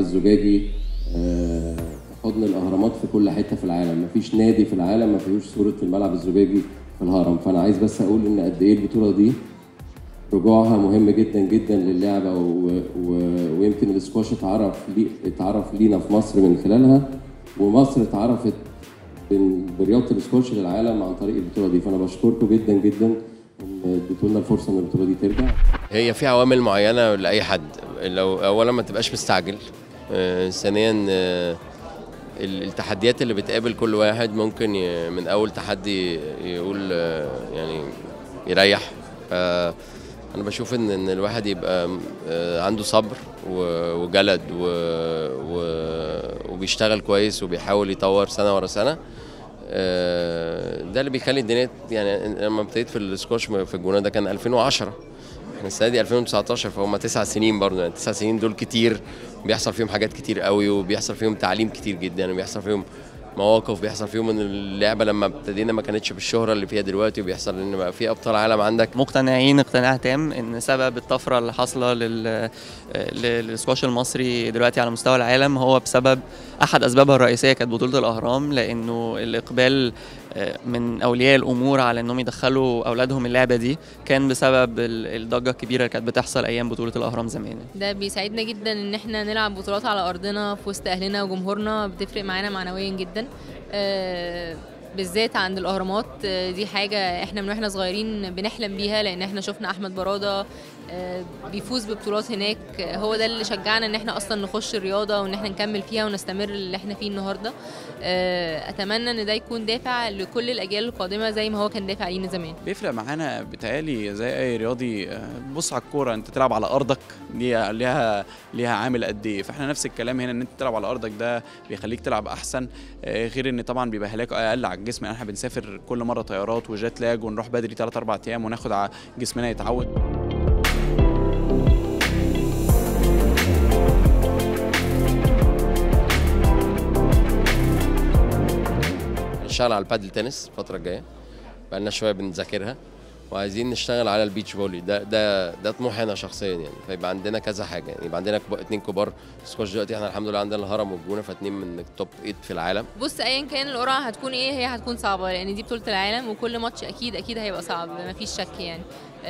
الزجاجي حضن الاهرامات في كل حته في العالم. مفيش نادي في العالم ما فيهوش صوره الملعب الزجاجي في الهرم. فانا عايز بس اقول ان قد ايه البطوله دي رجوعها مهم جدا جدا للعبه، ويمكن الاسكواش اتعرف لينا في مصر من خلالها، ومصر اتعرفت برياضه الاسكواش للعالم عن طريق البطوله دي. فانا بشكركم جدا جدا ان اديتوا لنا الفرصه ان البطوله دي ترجع. هي في عوامل معينه لاي حد. لو اولا ما تبقاش مستعجل، ثانيا التحديات اللي بتقابل كل واحد ممكن من اول تحدي يقول يعني يريح. انا بشوف ان الواحد يبقى عنده صبر وجلد وبيشتغل كويس وبيحاول يطور سنه ورا سنه. ده اللي بيخلي الدنيا يعني. لما ابتديت في السكوش في الجونه ده كان 2010، احنا السنه دي 2019، فهم 9 سنين برضه. يعني 9 سنين دول كتير، بيحصل فيهم حاجات كتير قوي، وبيحصل فيهم تعليم كتير جدا، وبيحصل فيهم مواقف، بيحصل فيهم ان اللعبه لما ابتدينا ما كانتش بالشهره اللي فيها دلوقتي، وبيحصل ان بقى في ابطال عالم عندك. مقتنعين اقتناع تام ان سبب الطفره اللي حاصله للسكواش المصري دلوقتي على مستوى العالم هو بسبب احد اسبابها الرئيسيه كانت بطوله الاهرام، لانه الاقبال من اولياء الامور على انهم يدخلوا اولادهم اللعبه دي كان بسبب الضجه الكبيره اللي كانت بتحصل ايام بطوله الاهرام زمان. ده بيساعدنا جدا ان احنا نلعب بطولات على ارضنا في وسط اهلنا وجمهورنا، بتفرق معانا معنويا جدا. بالذات عند الاهرامات، دي حاجه احنا من واحنا صغيرين بنحلم بيها، لان احنا شفنا احمد براده بيفوز ببطولات هناك. هو ده اللي شجعنا ان احنا اصلا نخش الرياضه وان احنا نكمل فيها ونستمر اللي احنا فيه النهارده. اتمنى ان ده يكون دافع لكل الاجيال القادمه زي ما هو كان دافع لينا زمان. بيفرق معانا بتهيألي زي اي رياضي. بص على الكوره، انت تلعب على ارضك ليها عامل قد ايه، فاحنا نفس الكلام هنا، ان انت تلعب على ارضك ده بيخليك تلعب احسن، غير ان طبعا بيبقى هلاك اقل على الجسم. يعني احنا بنسافر كل مره طيارات وجات لاج ونروح بدري 3-4 ايام وناخد على جسمنا يتعود. نشتغل على البادل تنس الفتره الجايه، بقالنا شويه بنذاكرها، وعايزين نشتغل على البيتش فولي. ده طموحي انا شخصيا يعني. فيبقى عندنا كذا حاجه، يعني يبقى عندنا 2 كبار سكواش دلوقتي. احنا الحمد لله عندنا الهرم والجونه، ف2 من التوب 8 في العالم. بص، ايا كان القرعه هتكون ايه، هي هتكون صعبه، لان دي بطوله العالم وكل ماتش اكيد هيبقى صعب، مفيش شك يعني.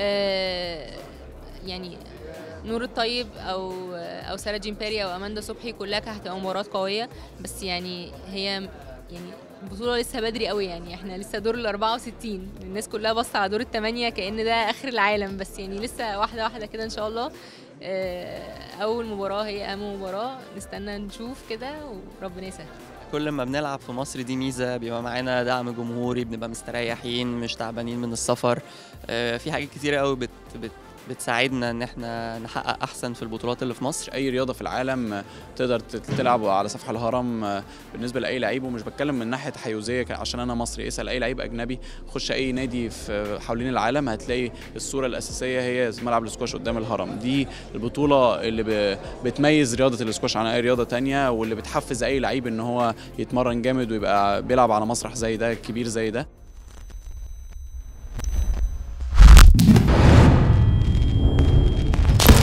يعني نور الطيب او سارة جيمباري او اماندا صبحي كلها هتبقى مباراه قويه، بس يعني هي يعني البطوله لسه بدري قوي. يعني احنا لسه دور ال 64، الناس كلها باصه على دور ال8 كأن ده اخر العالم، بس يعني لسه واحده واحده كده ان شاء الله. اول مباراه هي اهم مباراه، نستنى نشوف كده وربنا يسهل. كل ما بنلعب في مصر دي ميزه، بيبقى معانا دعم جمهوري، بنبقى مستريحين مش تعبانين من السفر. في حاجات كتيره قوي بتساعدنا ان احنا نحقق احسن في البطولات اللي في مصر. اي رياضه في العالم تقدر تلعب على سفح الهرم بالنسبه لاي لعيب، ومش بتكلم من ناحيه تحيزيه عشان انا مصري. اسال اي لعيب اجنبي، خش اي نادي في حوالين العالم، هتلاقي الصوره الاساسيه هي ملعب الاسكواش قدام الهرم. دي البطوله اللي بتميز رياضه الاسكواش عن اي رياضه تانية، واللي بتحفز اي لعيب ان هو يتمرن جامد ويبقى بيلعب على مسرح زي ده كبير زي ده.